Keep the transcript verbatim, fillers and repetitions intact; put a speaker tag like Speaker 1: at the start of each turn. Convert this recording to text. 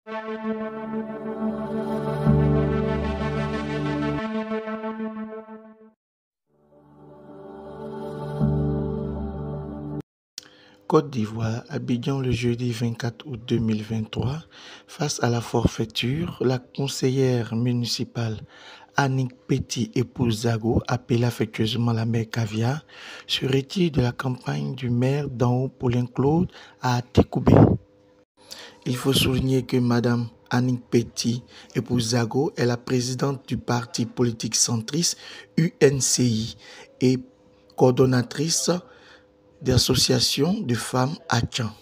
Speaker 1: Côte d'Ivoire, Abidjan le jeudi vingt-quatre août deux mille vingt-trois. Face à la forfaiture, la conseillère municipale Annick Petit, épouse Zago, appelée affectueusement la mère Caviar, se retire de la campagne du maire d'en haut Paulin Claude à Tékoubé. Il faut souligner que Madame Annick Petit, épouse Zago, est la présidente du parti politique centriste U N C I et coordonnatrice d'association de femmes à Tchan.